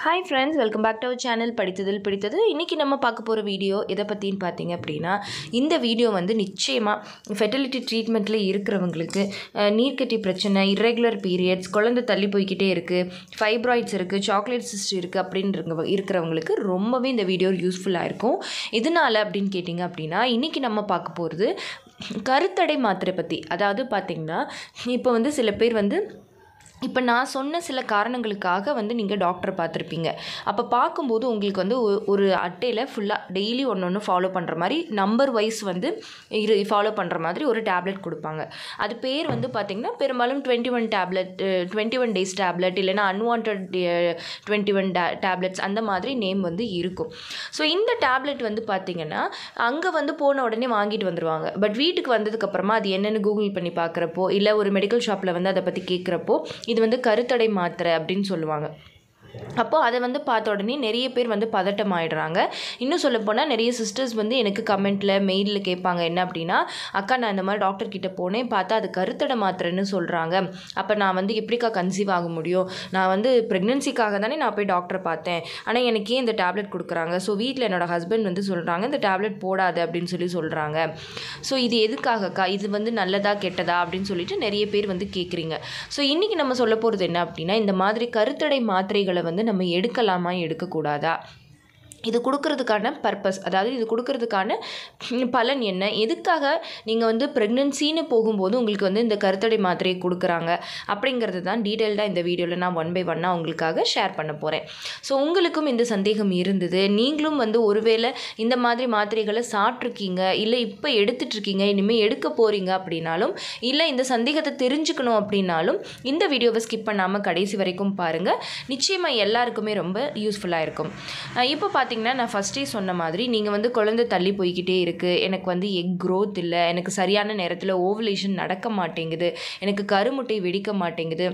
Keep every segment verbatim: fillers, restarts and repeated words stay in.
Hi friends, welcome back to our channel படித்ததில் பிடித்தது. இன்னைக்கு நம்ம பார்க்க போற வீடியோ எதை பத்தின்னு பாத்தீங்க அப்படினா இந்த வீடியோ வந்து நிச்சயமா ஃபெர்டிலிட்டி ட்ரீட்மென்ட்ல இருக்கிறவங்களுக்கு நீர்க்கட்டி பிரச்சனை, irregular periods, குழந்தை தள்ளி போயிட்டே இருக்கு, ஃபைப்ராய்ட்ஸ் இருக்கு, சாக்லேட் சிஸ்ட் இருக்கு அப்படின்றவங்க இருக்கிறவங்களுக்கு ரொம்பவே இந்த வீடியோ யூஸ்ஃபுல்லா இருக்கும். இதனால அப்படினு கேட்டிங்க அப்படினா இன்னைக்கு நம்ம பார்க்க போறது கருத்தடை மாத்திரை பத்தி. அதாவது பாத்தீங்கன்னா இப்போ வந்து சில பேர் வந்து இப்போ நான் சொன்ன சில காரணங்களுக்காக வந்து நீங்கள் டாக்டர் பார்த்துருப்பீங்க. அப்போ பார்க்கும்போது உங்களுக்கு வந்து ஒரு அட்டையில் ஃபுல்லாக டெய்லி ஒன்று ஒன்று ஃபாலோ பண்ணுற மாதிரி நம்பர் வைஸ் வந்து இரு ஃபாலோ பண்ணுற மாதிரி ஒரு டேப்லெட் கொடுப்பாங்க. அது பேர் வந்து பார்த்திங்கன்னா பெரும்பாலும் twenty one tablet twenty one days tablet இல்லைனா unwanted twenty one day tablets அந்த மாதிரி நேம் வந்து இருக்கும். ஸோ இந்த டேப்லெட் வந்து பார்த்திங்கன்னா அங்கே வந்து போன உடனே வாங்கிட்டு வந்துடுவாங்க. பட் வீட்டுக்கு வந்ததுக்கப்புறமா அது என்னென்னு கூகுள் பண்ணி பார்க்குறப்போ இல்லை ஒரு மெடிக்கல் ஷாப்பில் வந்து அதை பற்றி கேட்குறப்போ இது வந்து கருத்தடை மாத்திரை அப்படின்னு சொல்லுவாங்க. அப்போ அதை வந்து பார்த்த உடனே நிறைய பேர் வந்து பதட்டம் ஆகிடுறாங்க. இன்னும் சொல்லப்போனால் நிறைய சிஸ்டர்ஸ் வந்து எனக்கு கமெண்ட்டில் மெயிலில் கேட்பாங்க என்ன அப்படின்னா, அக்கா நான் இந்த மாதிரி டாக்டர் கிட்டே போனேன், பார்த்தா அது கருத்தடை மாத்திரைன்னு சொல்கிறாங்க, அப்போ நான் வந்து எப்படிக்கா கன்சீவ் ஆக முடியும், நான் வந்து ப்ரெக்னென்சிக்காக தானே நான் போய் டாக்டரை பார்த்தேன், ஆனால் எனக்கே இந்த டேப்லெட் கொடுக்குறாங்க, ஸோ வீட்டில் என்னோடய ஹஸ்பண்ட் வந்து சொல்கிறாங்க இந்த டேப்லெட் போடாது அப்படின்னு சொல்லி சொல்கிறாங்க, ஸோ இது எதுக்காகக்கா, இது வந்து நல்லதா கெட்டதா அப்படின்னு சொல்லிட்டு நிறைய பேர் வந்து கேட்குறீங்க. ஸோ இன்றைக்கி நம்ம சொல்ல போகிறது என்ன அப்படின்னா, இந்த மாதிரி கருத்தடை மாத்திரைகளை வந்து நம்ம எடுக்கலாமா எடுக்கக்கூடாதா, இது கொடுக்கறதுக்கான பர்பஸ், அதாவது இது கொடுக்கறதுக்கான பலன் என்ன, எதுக்காக நீங்கள் வந்து ப்ரெக்னென்சின்னு போகும்போது உங்களுக்கு வந்து இந்த கருத்தடை மாத்திரையை கொடுக்குறாங்க அப்படிங்கிறது தான் டீட்டெயில்டாக இந்த வீடியோவில் நான் ஒன் பை ஒன்னாக உங்களுக்காக ஷேர் பண்ண போகிறேன். ஸோ உங்களுக்கும் இந்த சந்தேகம் இருந்தது, நீங்களும் வந்து ஒருவேளை இந்த மாதிரி மாத்திரைகளை சாப்பிட்ருக்கீங்க இல்லை இப்போ எடுத்துட்ருக்கீங்க இனிமேல் எடுக்க போகிறீங்க அப்படின்னாலும் இல்லை இந்த சந்தேகத்தை தெரிஞ்சுக்கணும் அப்படின்னாலும் இந்த வீடியோவை ஸ்கிப் பண்ணாமல் கடைசி வரைக்கும் பாருங்கள். நிச்சயமாக எல்லாருக்குமே ரொம்ப யூஸ்ஃபுல்லாக இருக்கும். இப்போ பார்த்து நான் ஃபஸ்ட்டே சொன்ன மாதிரி நீங்கள் வந்து குழந்தை தள்ளி போய்கிட்டே இருக்குது, எனக்கு வந்து எக் க்ரோத் இல்லை, எனக்கு சரியான நேரத்தில் ஓவலேஷன் நடக்க மாட்டேங்குது, எனக்கு கருமுட்டை வெடிக்க மாட்டேங்குது,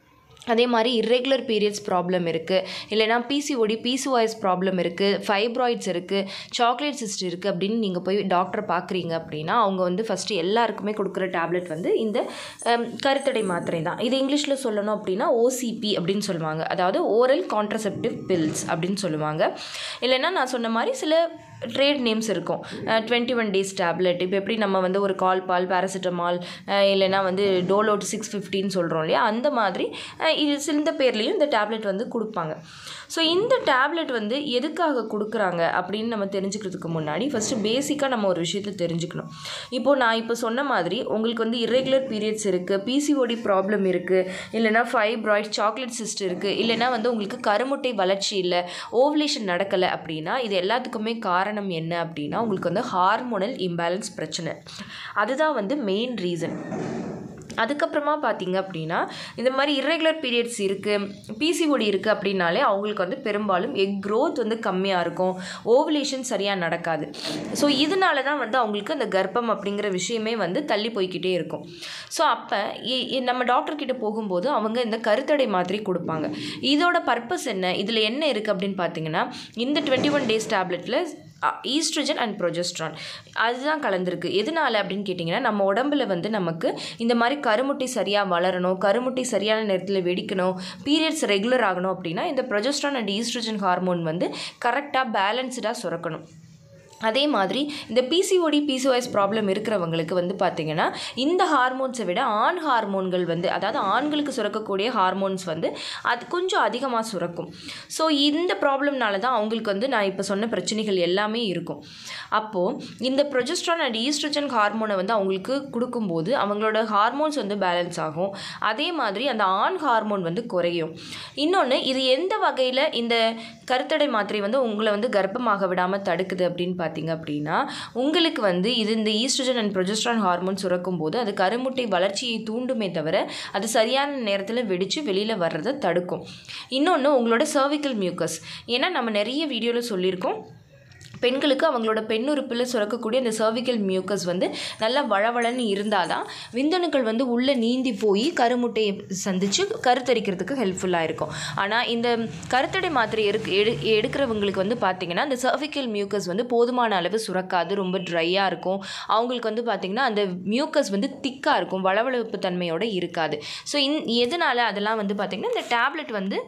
அதே மாதிரி இர்ரெகுலர் பீரியட்ஸ் ப்ராப்ளம் இருக்குது, இல்லைனா பிசிஓடி பிசிஓஎஸ் ப்ராப்ளம் இருக்குது, ஃபைப்ராய்ட்ஸ் இருக்குது, சாக்லேட் சிஸ்ட் இருக்குது அப்படின்னு நீங்கள் போய் டாக்டரை பார்க்குறீங்க அப்படின்னா அவங்க வந்து ஃபஸ்ட்டு எல்லாருக்குமே கொடுக்குற டேப்லெட் வந்து இந்த கருத்தடை மாத்திரை தான். இது இங்கிலீஷில் சொல்லணும் அப்படின்னா ஓசிபி அப்படின்னு சொல்லுவாங்க, அதாவது ஓரல் கான்ட்ரசெப்டிவ் பில்ஸ் அப்படின்னு சொல்லுவாங்க. இல்லைனா நான் சொன்ன மாதிரி சில ட்ரேட் நேம்ஸ் இருக்கும், டுவெண்ட்டி ஒன் டேஸ் டேப்லெட், இப்போ எப்படி நம்ம வந்து ஒரு கால் பால் பேராசிட்டமால் இல்லைனா வந்து டோலோட் சிக்ஸ் ஃபிஃப்டின்னு சொல்கிறோம் இல்லையா, அந்த மாதிரி இது இந்த பேர்லேயும் இந்த டேப்லெட் வந்து கொடுப்பாங்க. ஸோ இந்த டேப்லெட் வந்து எதுக்காக கொடுக்குறாங்க அப்படின்னு நம்ம தெரிஞ்சுக்கிறதுக்கு முன்னாடி ஃபஸ்ட்டு பேசிக்காக நம்ம ஒரு விஷயத்தை தெரிஞ்சுக்கணும். இப்போது நான் இப்போ சொன்ன மாதிரி உங்களுக்கு வந்து இர்ரெகுலர் பீரியட்ஸ் இருக்குது, பிசிஓடி ப்ராப்ளம் இருக்குது, இல்லைனா ஃபைப்ராய்ட் சாக்லேட் சிஸ்ட் இருக்குது, இல்லைனா வந்து உங்களுக்கு கருமுட்டை வளர்ச்சி இல்லை, ஓவலேஷன் நடக்கலை அப்படின்னா இது எல்லாத்துக்குமே காரணம் என்ன அப்படின்னா உங்களுக்கு வந்து ஹார்மோனல் இம்பேலன்ஸ் பிரச்சனை, அதுதான் வந்து மெயின் ரீசன். அதுக்கப்புறமா பார்த்தீங்க அப்படின்னா இந்த மாதிரி இர்ரெகுலர் பீரியட்ஸ் இருக்குது, பிசிஓடி இருக்குது அப்படின்னாலே அவங்களுக்கு வந்து பெரும்பாலும் எக் க்ரோத் வந்து கம்மியாக இருக்கும், ஓவலேஷன் சரியாக நடக்காது. ஸோ இதனால தான் வந்து அவங்களுக்கு அந்த கர்ப்பம் அப்படிங்கிற விஷயமே வந்து தள்ளி போய்கிட்டே இருக்கும். ஸோ அப்போ நம்ம டாக்டர்கிட்ட போகும்போது அவங்க இந்த கருத்தடை மாத்திரை கொடுப்பாங்க. இதோட பர்பஸ் என்ன, இதில் என்ன இருக்குது அப்படின்னு பார்த்தீங்கன்னா இந்த டுவெண்ட்டி ஒன் டேஸ் டேப்லெட்டில் ஈஸ்ட்ரோஜன் அண்ட் ப்ரொஜெஸ்ட்ரான் அதுதான் கலந்துருக்கு. எதனால அப்படின்னு கேட்டிங்கன்னா நம்ம உடம்புல வந்து நமக்கு இந்த மாதிரி கருமுட்டை சரியாக வளரணும், கருமுட்டை சரியான நேரத்தில் வெடிக்கணும், பீரியட்ஸ் ரெகுலர் ஆகணும் அப்படின்னா இந்த ப்ரொஜெஸ்ட்ரான் அண்ட் ஈஸ்ட்ரோஜன் ஹார்மோன் வந்து கரெக்டாக பேலன்ஸ்டாக சுரக்கணும். அதே மாதிரி இந்த பிசிஓடி பிசிஓஎஸ் ப்ராப்ளம் இருக்கிறவங்களுக்கு வந்து பார்த்திங்கன்னா இந்த ஹார்மோன்ஸை விட ஆண் ஹார்மோன்கள் வந்து அதாவது ஆண்களுக்கு சுரக்கக்கூடிய ஹார்மோன்ஸ் வந்து அது கொஞ்சம் அதிகமாக சுரக்கும். ஸோ இந்த ப்ராப்ளம்னால தான் அவங்களுக்கு வந்து நான் இப்போ சொன்ன பிரச்சனைகள் எல்லாமே இருக்கும். அப்போது இந்த ப்ரொஜெஸ்ட்ரான் அண்ட் ஈஸ்ட்ரோஜன் ஹார்மோனை வந்து அவங்களுக்கு கொடுக்கும்போது அவங்களோட ஹார்மோன்ஸ் வந்து பேலன்ஸ் ஆகும், அதே மாதிரி அந்த ஆண் ஹார்மோன் வந்து குறையும். இன்னொன்று இது எந்த வகையில் இந்த கருத்தடை மாத்திரை வந்து உங்களை வந்து கர்ப்பமாக விடாமல் தடுக்குது அப்படின்னு பார்த்திங்க அப்படின்னா உங்களுக்கு வந்து இது இந்த ஈஸ்ட்ரோஜன் அண்ட் ப்ரொஜெஸ்ட்ரான் ஹார்மோன் சுரக்கும் போது அது கருமுட்டை வளர்ச்சியை தூண்டுமே தவிர அது சரியான நேரத்தில் வெடித்து வெளியில் வர்றதை தடுக்கும். இன்னொன்று உங்களோட சர்விக்கல் மியூக்கஸ், ஏன்னா நம்ம நிறைய வீடியோவில் சொல்லியிருக்கோம் பெண்களுக்கு அவங்களோட பெண்ணுறுப்பில் சுரக்கக்கூடிய அந்த சர்விக்கல் மியூக்கஸ் வந்து நல்லா வளவளன்னு இருந்தால் தான் விந்தணுக்கள் வந்து உள்ளே நீந்தி போய் கருமுட்டையை சந்தித்து கருத்தரிக்கிறதுக்கு ஹெல்ப்ஃபுல்லாக இருக்கும். ஆனால் இந்த கருத்தடை மாத்திரை எடுக்க எடு எடுக்கிறவங்களுக்கு வந்து பார்த்திங்கன்னா அந்த சர்விக்கல் மியூக்கஸ் வந்து போதுமான அளவு சுரக்காது, ரொம்ப ட்ரையாக இருக்கும். அவங்களுக்கு வந்து பார்த்திங்கன்னா அந்த மியூக்கஸ் வந்து திக்காக இருக்கும், வளவளப்பு தன்மையோடு இருக்காது. ஸோ இன் எதனால் அதெல்லாம் வந்து பார்த்திங்கன்னா இந்த டேப்லெட் வந்து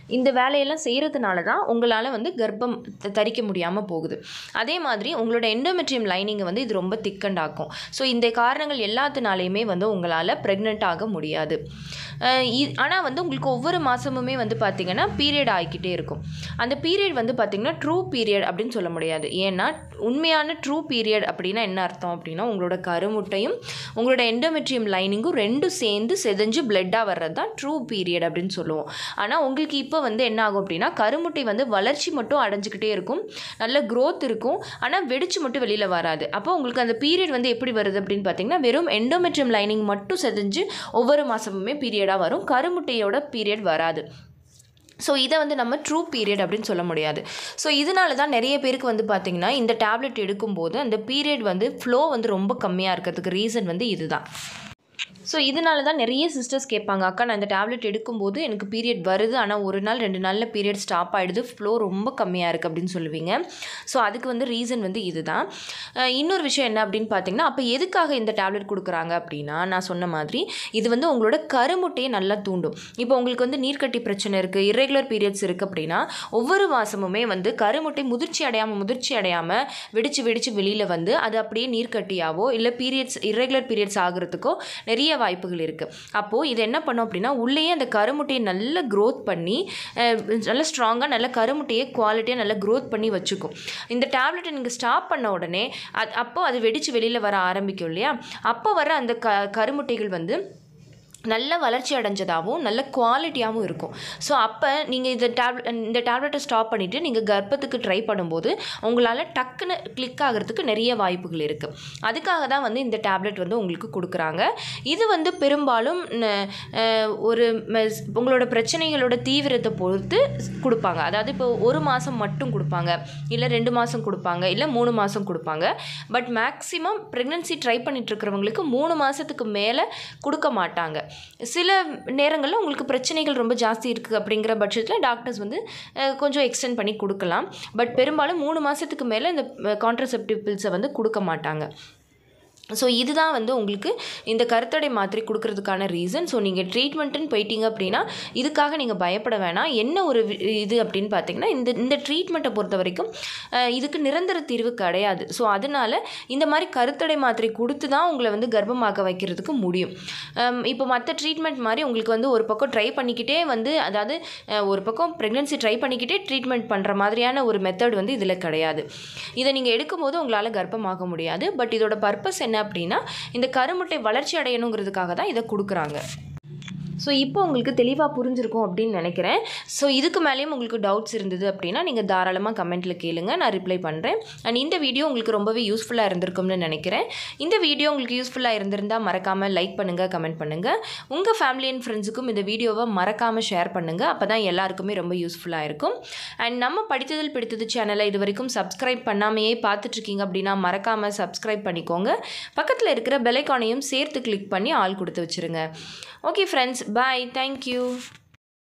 இந்த வேலையெல்லாம் செய்கிறதுனால தான் உங்களால் வந்து கர்ப்பம் தரிக்க முடியாமல் போகுது. அதே மாதிரி உங்களோட எண்டோமெட்ரியம் லைனிங்கை வந்து இது ரொம்ப திக்கண்டாக்கும். ஸோ இந்த காரணங்கள் எல்லாத்தினாலையுமே வந்து உங்களால் ப்ரெக்னென்ட் ஆக முடியாது. ஆனால் வந்து உங்களுக்கு ஒவ்வொரு மாதமுமே வந்து பார்த்திங்கன்னா பீரியட் ஆகிக்கிட்டே இருக்கும். அந்த பீரியட் வந்து பார்த்திங்கன்னா ட்ரூ பீரியட் அப்படின்னு சொல்ல முடியாது. ஏன்னா உண்மையான ட்ரூ பீரியட் அப்படின்னா என்ன அர்த்தம் அப்படின்னா உங்களோட கருமுட்டையும் உங்களோட எண்டோமெட்ரியம் லைனிங்கும் ரெண்டும் சேர்ந்து செதஞ்சு பிளட்டாக வர்றது தான் ட்ரூ பீரியட் அப்படின்னு சொல்லுவோம். ஆனால் உங்களுக்கு இப்போ வந்து என்ன ஆகும் அப்படின்னா கருமுட்டை வந்து வளர்ச்சி மட்டும் அடைஞ்சிக்கிட்டே இருக்கும், நல்ல க்ரோத் இருக்கும், ஆனால் வெடிச்சு மட்டும் வெளியில் வராது. அப்போ உங்களுக்கு அந்த பீரியட் வந்து எப்படி வருது அப்படின்னு பார்த்தீங்கன்னா வெறும் எண்டோமெட்ரியம் லைனிங் மட்டும் செதஞ்சு ஒவ்வொரு மாதமுமே பீரியடாக வரும், கருமுட்டையோட பீரியட் வராது. ஸோ இதை வந்து நம்ம ட்ரூ பீரியட் அப்படின்னு சொல்ல முடியாது. ஸோ இதனால தான் நிறைய பேருக்கு வந்து பார்த்திங்கன்னா இந்த டேப்லெட் எடுக்கும்போது அந்த பீரியட் வந்து ஃப்ளோ வந்து ரொம்ப கம்மியாக இருக்கிறதுக்கு ரீசன் வந்து இதுதான். ஸோ இதனால தான் நிறைய சிஸ்டர்ஸ் கேட்பாங்க, அக்கா நான் இந்த டேப்லெட் எடுக்கும்போது எனக்கு பீரியட் வருது, ஆனால் ஒரு நாள் ரெண்டு நாளில் பீரியட் ஸ்டாப் ஆகிடுது, ஃப்ளோ ரொம்ப கம்மியாக இருக்குது அப்படின்னு சொல்லுவீங்க. ஸோ அதுக்கு வந்து ரீசன் வந்து இது தான். இன்னொரு விஷயம் என்ன அப்படின்னு பார்த்தீங்கன்னா அப்போ எதுக்காக இந்த டேப்லெட் கொடுக்குறாங்க அப்படின்னா நான் சொன்ன மாதிரி இது வந்து உங்களோட கருமுட்டையை நல்லா தூண்டும். இப்போ உங்களுக்கு வந்து நீர்க்கட்டி பிரச்சனை இருக்குது, இர்ரெகுலர் பீரியட்ஸ் இருக்குது அப்படின்னா ஒவ்வொரு மாதமுமே வந்து கருமுட்டை முதிர்ச்சி அடையாமல் முதிர்ச்சி அடையாமல் வெடிச்சு வெடிச்சு வெளியில் வந்து அது அப்படியே நீர்க்கட்டியாவோ இல்லை பீரியட்ஸ் இர்ரெகுலர் பீரியட்ஸ் ஆகிறதுக்கோ நிறைய வாய்ப்புகள் இருக்குது. அப்போது இது என்ன பண்ணோம் அப்படின்னா உள்ளேயே அந்த கருமுட்டையை நல்லா க்ரோத் பண்ணி நல்லா ஸ்ட்ராங்காக நல்ல கருமுட்டையை குவாலிட்டியாக நல்லா க்ரோத் பண்ணி வச்சுக்கும். இந்த டேப்லெட்டை நீங்கள் ஸ்டாப் பண்ண உடனே அது அப்போது அது வெடித்து வெளியில் வர ஆரம்பிக்கும் இல்லையா, அப்போ வர அந்த க கருமுட்டைகள் வந்து நல்ல வளர்ச்சி அடைஞ்சதாகவும் நல்ல குவாலிட்டியாகவும் இருக்கும். ஸோ அப்போ நீங்கள் இந்த டேப்லெட் இந்த டேப்லெட்டை ஸ்டாப் பண்ணிவிட்டு நீங்கள் கர்ப்பத்துக்கு ட்ரை பண்ணும்போது உங்களால் டக்குன்னு கிளிக் ஆகிறதுக்கு நிறைய வாய்ப்புகள் இருக்குது. அதுக்காக தான் வந்து இந்த டேப்லெட் வந்து உங்களுக்கு கொடுக்குறாங்க. இது வந்து பெரும்பாலும் ஒரு உங்களோட பிரச்சனைகளோட தீவிரத்தை பொறுத்து கொடுப்பாங்க. அதாவது இப்போ ஒரு மாதம் மட்டும் கொடுப்பாங்க, இல்லை ரெண்டு மாதம் கொடுப்பாங்க, இல்லை மூணு மாதம் கொடுப்பாங்க. பட் மேக்ஸிமம் ப்ரெக்னன்சி ட்ரை பண்ணிட்டு இருக்கிறவங்களுக்கு மூணு மாதத்துக்கு மேலே கொடுக்க மாட்டாங்க. சில நேரங்களில் உங்களுக்கு பிரச்சனைகள் ரொம்ப ஜாஸ்தி இருக்குது அப்படிங்கிற பட்சத்தில் டாக்டர்ஸ் வந்து கொஞ்சம் எக்ஸ்டெண்ட் பண்ணி கொடுக்கலாம். பட் பெரும்பாலும் மூணு மாதத்துக்கு மேலே இந்த கான்ட்ரசெப்டிவ் பில்ஸை வந்து கொடுக்க மாட்டாங்க. ஸோ இதுதான் வந்து உங்களுக்கு இந்த கருத்தடை மாத்திரை கொடுக்கறதுக்கான ரீசன். ஸோ நீங்கள் ட்ரீட்மெண்ட்டுன்னு போயிட்டீங்க அப்படின்னா இதுக்காக நீங்கள் பயப்பட வேணாம். என்ன ஒரு இது அப்படின்னு பார்த்தீங்கன்னா இந்த இந்த ட்ரீட்மெண்ட்டை பொறுத்த வரைக்கும் இதுக்கு நிரந்தர தீர்வு கிடையாது. ஸோ அதனால் இந்த மாதிரி கருத்தடை மாத்திரை கொடுத்து தான் உங்களை வந்து கர்ப்பமாக்க வைக்கிறதுக்கு முடியும். இப்போ மற்ற ட்ரீட்மெண்ட் மாதிரி உங்களுக்கு வந்து ஒரு பக்கம் ட்ரை பண்ணிக்கிட்டே வந்து அதாவது ஒரு பக்கம் ப்ரெக்னன்சி ட்ரை பண்ணிக்கிட்டே ட்ரீட்மெண்ட் பண்ணுற மாதிரியான ஒரு மெத்தட் வந்து இதில் கிடையாது. இதை நீங்கள் எடுக்கும்போது உங்களால் கர்ப்பமாக முடியாது. பட் இதோட பர்பஸ் என்ன அப்படின்னா இந்த கருமுட்டை வளர்ச்சி அடையணுங்கிறதுக்காக தான் இதை கொடுக்குறாங்க. ஸோ இப்போ உங்களுக்கு தெளிவாக புரிஞ்சிருக்கும் அப்படின்னு நினைக்கிறேன். ஸோ இதுக்கு மேலேயும் உங்களுக்கு டவுட்ஸ் இருந்தது அப்படின்னா நீங்கள் தாராளமாக கமெண்ட்டில் கேளுங்க, நான் ரிப்ளை பண்ணுறேன். அண்ட் இந்த வீடியோ உங்களுக்கு ரொம்பவே யூஸ்ஃபுல்லாக இருந்திருக்கும்னு நினைக்கிறேன். இந்த வீடியோ உங்களுக்கு யூஸ்ஃபுல்லாக இருந்திருந்தால் மறக்காமல் லைக் பண்ணுங்கள், கமெண்ட் பண்ணுங்கள். உங்கள் ஃபேமிலி அண்ட் ஃப்ரெண்ட்ஸுக்கும் இந்த வீடியோவை மறக்காமல் ஷேர் பண்ணுங்கள். அப்போ தான் எல்லாருக்குமே ரொம்ப யூஸ்ஃபுல்லாக இருக்கும். அண்ட் நம்ம படித்ததில் பிடித்தது சேனலை இது வரைக்கும் சப்ஸ்கிரைப் பண்ணாமையே பார்த்துட்ருக்கீங்க அப்படின்னா மறக்காமல் சப்ஸ்கிரைப் பண்ணிக்கோங்க. பக்கத்தில் இருக்கிற பெல் ஐகானையும் சேர்த்து கிளிக் பண்ணி ஆல் கொடுத்து வச்சுருங்க. Okay friends, bye. Thank you.